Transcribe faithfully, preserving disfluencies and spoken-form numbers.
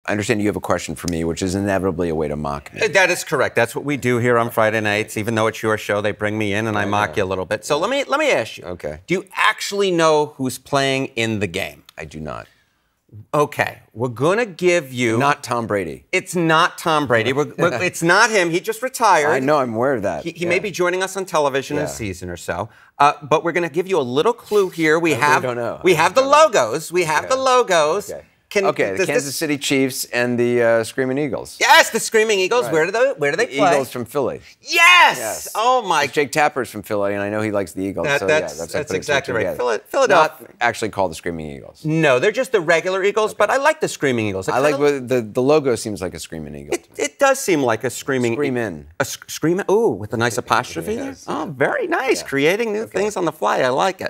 I understand you have a question for me, which is inevitably a way to mock me. That is correct. That's what we do here on Friday nights. Even though it's your show, they bring me in and I, I mock you a little bit. So yeah. let me let me ask you. Okay. Do you actually know who's playing in the game? I do not. Okay, we're gonna give you... Not Tom Brady. It's not Tom Brady. We're, we're, it's not him. He just retired. I know, I'm aware of that. He, he yeah. may be joining us on television yeah. in a season or so. Uh, but we're gonna give you a little clue here. We I have, really don't know. We have the logos. We have okay. the logos. Okay. Can, okay, the Kansas this... City Chiefs and the uh, Screaming Eagles. Yes, the Screaming Eagles. Right. Where do they Where do they the play? Eagles from Philly. Yes. yes. Oh my. Jake Tapper's from Philly, and I know he likes the Eagles. That, so that's yeah, that's, that's exactly right. Together. Philadelphia. Not actually called the Screaming Eagles. No, they're just the regular Eagles. Okay. But I like the Screaming Eagles. It I like of, the the logo seems like a Screaming Eagle. It, it does seem like a Screaming. Scream in. A scream. Ooh, with a nice apostrophe yes. there. Oh, very nice. Yeah. Creating new okay. things on the fly. I like it.